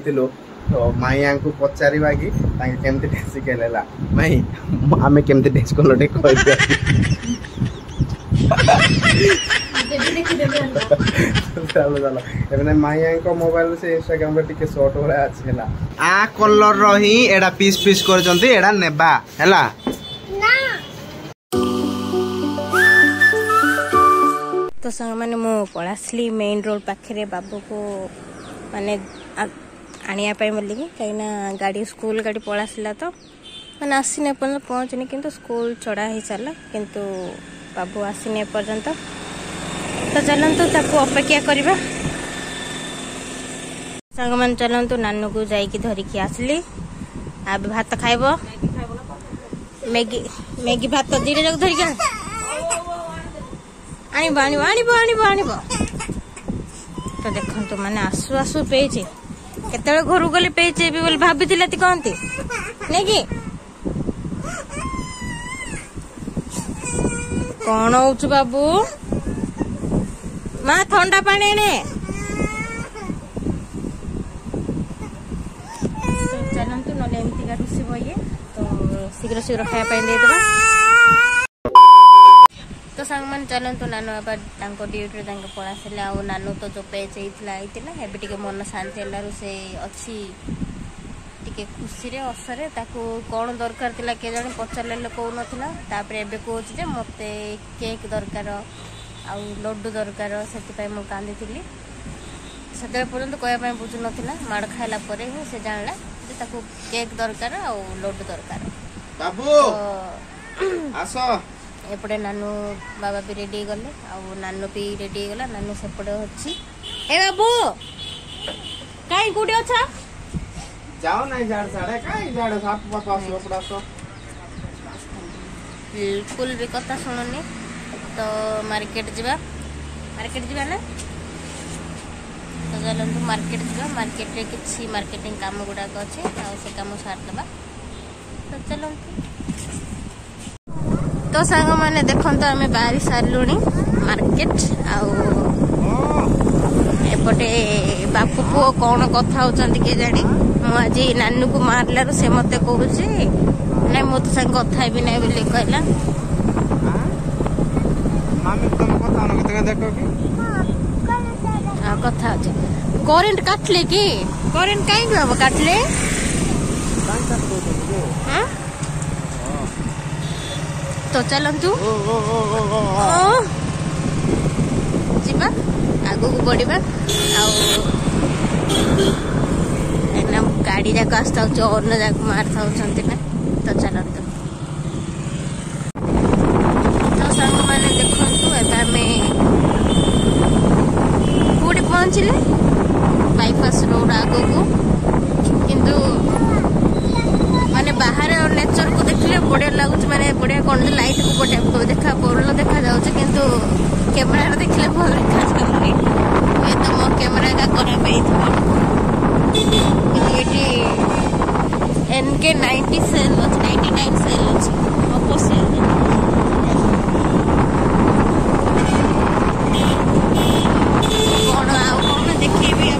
तो माइया को पचारिबा कि तांके केमते टेस्ट केलेला माई आमे केमते टेस्ट कोलो टे कहि दे चलो चलो एबने माइया को मोबाइल से इंस्टाग्राम पे टिके शॉर्ट हो रहा আছে ହେଲା आ कलर रही एडा पीस पीस कर जंती एडा नेबा हैला ना तो संग माने मो पळासली मेन रोड पाखरे बाबू को माने आनिया पाई बोली कहीं गाड़ी स्कूल गाड़ी पळासला तो माने आसीने पर्यंत पहुंचनी किंतु स्कूल चढ़ा ही चला किंतु बाबू आसीने पर्यंत तो चलतु ताको अपेक्षा करबा संग मान चलतु नानू को जाई धरिकी आसली अब भात खाइबो मैगी मैगी भात दीरे जग धरिकी आनिबो आनिबो आनिबो आनिबो आनिबो तो देखंतु माने आसु आसु पेजे केतळे घर गले पेजे भी बोल भाबितिला ती कहंती नै कि कौन होउछु बाबू माँ ठंडा पानी ने चलतु ना एमती का रुसी ये तो शीघ्र शीघ्र खाया पाई दे देबा तो संग मन चलतु नानू बाबा ड्यूटी पळासले आ नानू तो जो पेज होता है टिके मन शांति है से अच्छी टिके खुशी रे असरे ताको कौन दरकार थिला के जाने पचारे कौन नथिला तापर एबे कहूँ जे मते केक दरकार आ लड्डू दरकार से मु कांदी थी से पर्यंत कहवाई बुझु ना माड़ खाइला परे ही से जानला जे ताको केक दरकार आ लड्डू दरकार बाबू आसो एपटे नानू बाबा भी रेडी गले आ नानू भी रेडी गला नानू सेपटे अछि ए बाबू काई गुडी अच्छा जाओ नहीं झाड़ साड़े काई झाड़ साप पापा सो पड़ासो बिल्कुल भी कथा सुनुनी तो मार्केट जीवा ना तो चलतु मार्केट जीवा मार्केट रे किछि मार्केटिंग काम गुडा अछि आ से काम सार दबा तो चलतु तो सांग माने देखंतो आमे बाहरी सारलुनी मार्केट एपटे बापू पुओ कौन कथा होचंती के जानी मु आज नानू को मारलारू से मते कहूची नै मो तो संग कथा भी नै बोली कहला मामी तुम कथा न के देखो कि हां कथा होची करंट काटले की करंट काई गब काटले काई काट दो हां तो चलतु जीवा आगु को बढ़िबा आ गाड़ी जाक आस्ता अन्न जाक मारता ना तो चलतु तो सांग माने देखंतु एबा में कोडी पहुंचले बाईपास रोड आगु को किंतु माने बाहर नेचर को देखले बढ़िया लगुच माने बढ़िया कौन लाइट को बढ़िया देखा बोल देखा जाउछ किंतु कैमरा रे देखले भल देखा जाउनी ए तो मो कैमरा का करे बेइथबो एटी एनके 90 सेल 99 सेल ऑपोजिट कौन आ कौन देखि भी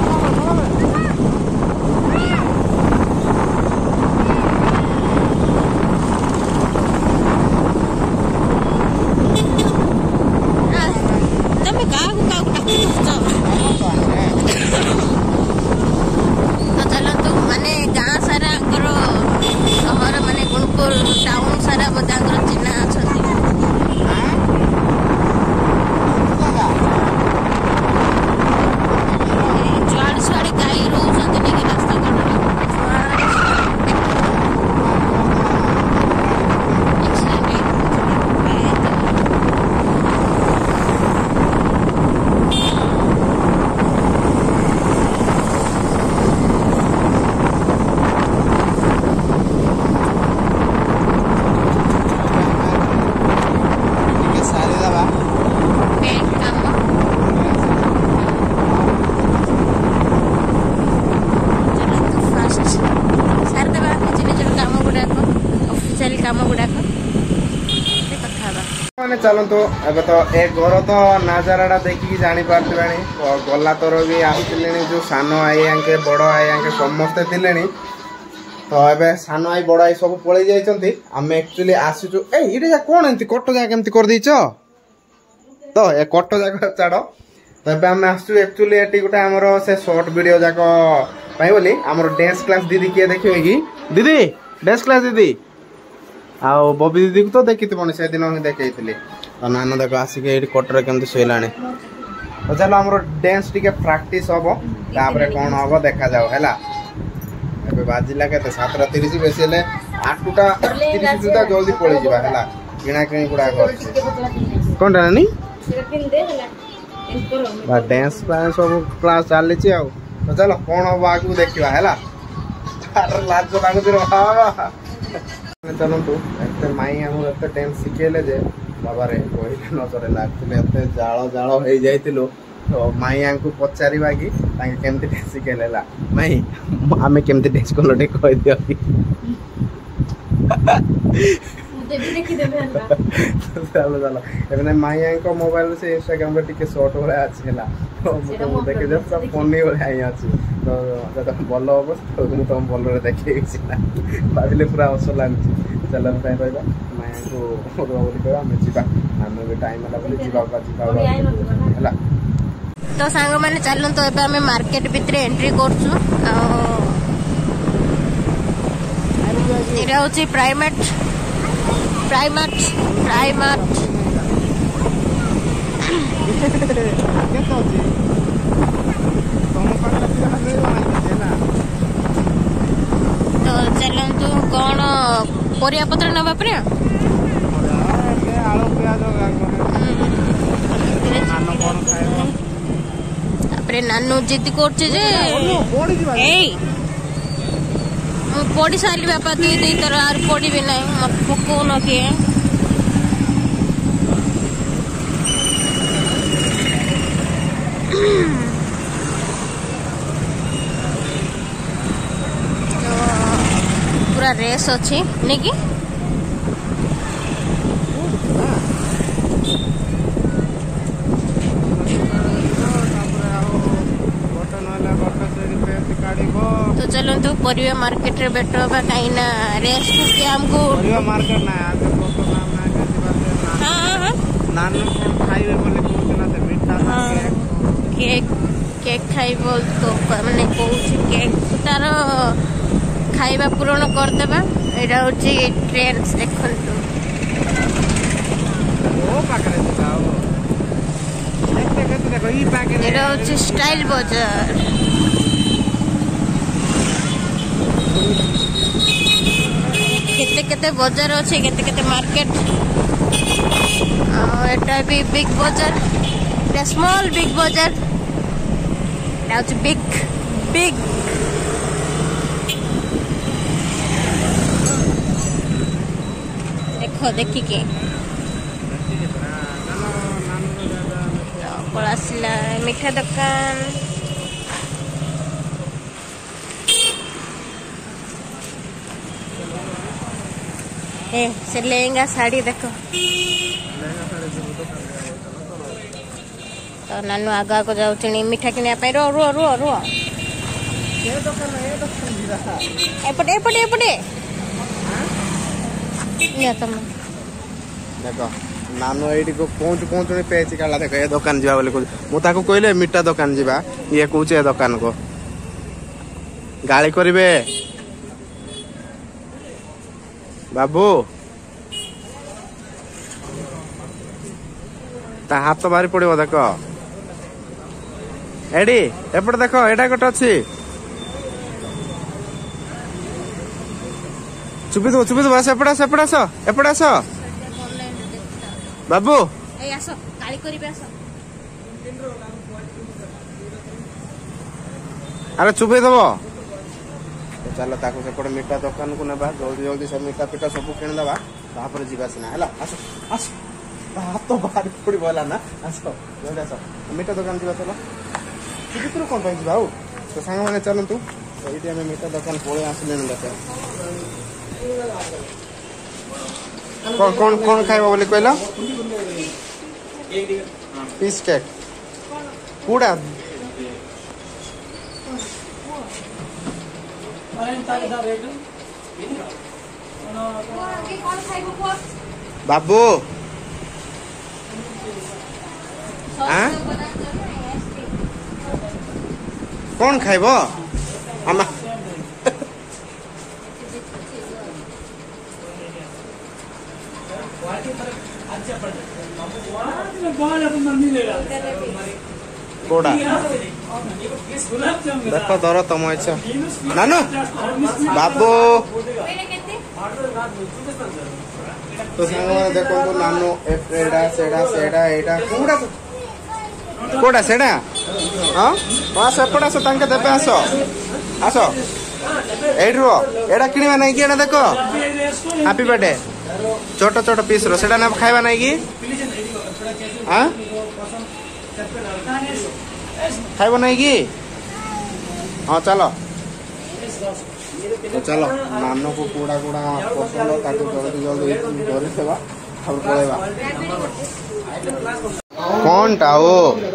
टाउन सारा बदागर चिन्हा अछंती जुआड़ सुआड़ी गाई रोचंती नहीं रास्ता मैंने चलतु एबे तो ए घर तो नजारा देखिकी जानी पार्थिबानी गला थर भी आसुले जो सान आई आंके बड़ आई आंके समस्ते थिले तो एबे सान आई बड़ आई सब पलि जाइछंती आमे एक्चुअली आसीचु ए इडे जा कोन एंती कट जा केमती कर दीचो तो ए कट जा छाड़ तो एबे आमे आसु एक्चुअली एटी गोटे हमर से शॉर्ट वीडियो जाको पाई बोली हमर डांस क्लास दीदी के देखिबे की दीदी डांस क्लास दीदी आउ बबी दीदी को तो देखी से दिन ही देखी तो नाना देख आसिक कटर केमती शोलाणी तो चलो आम डांस टी प्राक्ट हम तापर कौन हम देखा जाओ है बाजिला के 7:30 बेसी 8टा 30 सुधा जल्दी पड़ी जावा है किणा किणी गुड़ा कौन नानी डांस सब क्लास चली तो चलो कौन हम आगे देखा है लाज चलतु एत माई आम एत डांस शिखेले जे बाबा रे कहले न चलेला एक्चुअली एत जाल जाल हो जाइतिलु तो माई को पचारिबा कि तांके केमती डांस शिखेलेला माई आमे केमती डांस कोलो टे कहि दियो कि देखि देबे चलो चलो एबे माई को मोबाइल से इंस्टाग्राम पे टिके शॉर्ट हो रहा छेला तो देखे जब सब फनी हो आई अछि तो जब भल हो तो तुम भल रे देखि छिना भाबिले पूरा हस लागछि चलो पे रहबा माई को रोबोली करा हम जिबा हम भी टाइम होला बोली जिबा हला तो सांग माने चलन तो एबे हमें मार्केट भीतर एंट्री करछु एरा होची प्राइमेट तो चलतु कौन परिया पत्र नवा परिया नानू जिद पढ़ी सारी बापा दी तर आर पढ़ी भी ना मत भोक न किए पूरा रेस अच्छी नहीं कि तो चलो तो परिवा मार्केट रे बेट बा कहीं ना रेस को कि हमको परिवा मार्केट ना आगे फोटो नाम ना के हां नान खाइबे बोले कहते ना मीठा केक केक खाइबो तो माने कहूची केक तार खाइबा पूर्ण कर देबा एटा होची ट्रेंड्स देखंतु ओ पाकरे जाओ देखो ई पाकरे एटा होची स्टाइल बाजार केते केते बाजार अछि केते केते मार्केट एटा भी बिग बाजार एटा स्मॉल बिग बाजार एटा होची बिग देखो देखी के पड़ासिला मिठा दुकान ए से लहंगा साड़ी देखो तो नानू आगा को जाऊ चिनी मिठा किनिया पे रो रो रो रो एपटे एपटे एपटे या तुम देखो नानू एडी को पहुंच पेची काला देखो ए दुकान जीवा बोले मु ताको कहले मिठा दुकान जीवा ये कहूचे ए दुकान को गाली करिवे बाबू ता हाथ तो बाहरी पड़ो देख एडी एपटे देखो एटा गोटे अच्छी चुपी दो बस एपटे आस बाबू अरे चुपी दब चल ताको सेपटे मिठा दुकान को नेबा जल्दी जल्दी सब मिठा पिठा सब किणदबा तापर जीवा सिना हला आस आस हाथ तो बाहर पड़ी बोला ना आस जल्दी आस मिठा दुकान जीवा चलो चुपी कौन पाई जीवा तो सांग माने चलतु तो ये हमें मिठा दुकान पळे आसले न देखो कौन कौन कौन खाइबा बोले कहला पीस केक कूड़ा बाबू कौन खाइब आमा कोड़ा देखो दर तुम इच्छा नानू बाबू तो सांग देखो तो नानू एड़ा सेड़ा सेड़ा एड़ा कोड़ा कोड़ा सेड़ा हां वहां से पड़ा से तांके देबे आसो आसो एडरो एड़ा किनिबा नै कि एड़ा देखो हैप्पी बर्थडे छोटो छोटो पीस रो सेड़ा ना खाइबा नै कि हां खाइबा नै कि हां चलो तो चलो नानो को कूड़ा कूड़ा पसंद ताको जल्दी जल्दी धरि सेवा और पळेबा कौन टाओ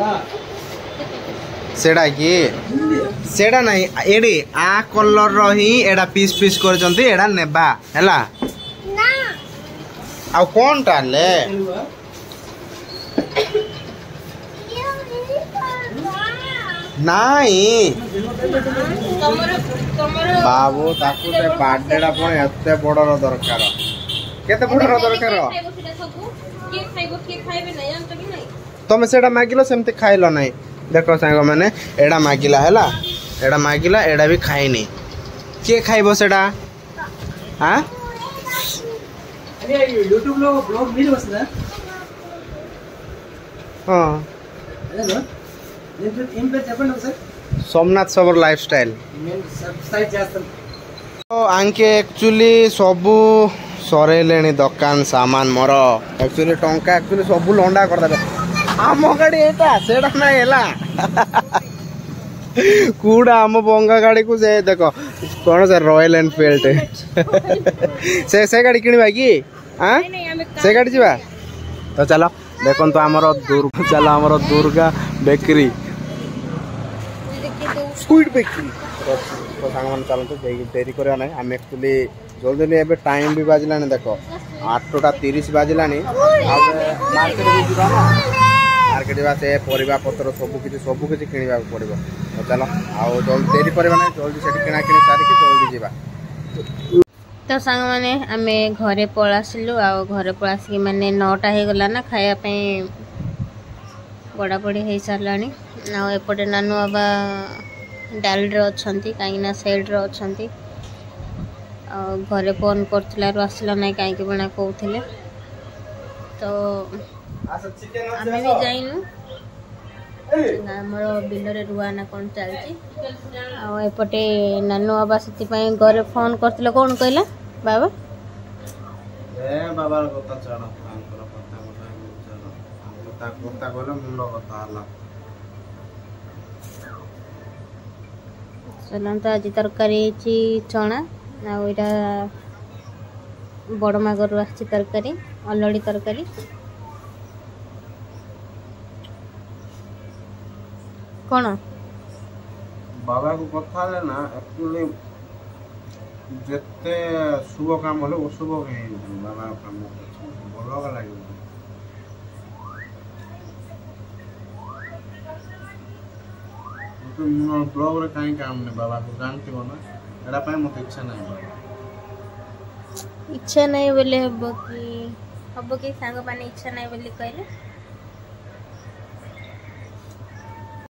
सेड़ा कि सेड़ा नहीं एडी आ कलर रो ही एडा पीस पीस करजंती एडा नेबा हैला ना आ कौन टाले नहीं बाबू ताकू ते बर्थडेडा पण एते बडर दरकार केते बडर दरकार तुम सेटा मागिलो सेमती खाइलो नहीं देखो सांग माने एडा मागिला हैला एडा मागिला एडा भी खाइनी के खाइबो सेडा हां अरे YouTube लो ब्लॉग मिल बसला हां हेलो इन पे చెప్పండి सर सोमनाथ सबर लाइफस्टाइल सब्सक्राइब చేస్తాను तो आंके एक्चुअली सबु सरेलेनी दुकान सामान मोर एक्चुअली टंका एक्चुअली सबु लंडा कर दे आम गाड़ी एटा सेडा ना हैला कूड़ा आम बंगा गाड़ी को जे देखो कोन से रॉयल एनफील्ड से गाड़ी किनिबा की हां से गाड़ी जीवा तो चलो देखो तो हमरो दुर्गा बेकरी स्वीट बेकरी तो सांगमान चलते देरी करवा ना आम एक्चुअली जल्दी जल्दी एबे टाइम भी बाजिलानी देखो 8:30 बाजिलानी मार्केट भी जीवा ना मार्केट जीवा से परिबा पत्र सब किछि किनिबा पड़िबो तो चलो आ जल्दी देरी करवा ना जल्दी सेठी किना किनी सारी के जल्दी जीवा तो सांग माने आमे घरे पळासिलु आ घरे पळासी माने 9टा हे गला ना खाया पे बड़ा बड़ी हे सारलानी आ एपटे नानू बाबा डाल रे अछंती काईना साइड रे अछंती आ घरे फोन करथिला रु आसला नै काई के बना कहउथिले तो आमे भी जाइनु हमरो बिल रे रुआ ना कोन चलची आ एपटे नानू बाबा सती पई घरे फोन करथिले कोन कहला बाबा ए बाबा कथा छाड़ आंकर कथा कथा कथा कहले मुंडो कथा हला चलन तो आज तरकारी ची चना ना ओइटा बड़ मागर आछि तरकारी अलड़ी तरकारी कोन बाबा को कथा ले ना एक्चुअली जत्ते शुभ काम होले ओ शुभ कहीं बाबा काम बोलो का लागे तो मो ब्लॉग रे काई काम ने बाबा को जानती हो ना एडा पाए मते इच्छा नहीं बोले हबो की सांग पाने इच्छा नहीं बोली कहले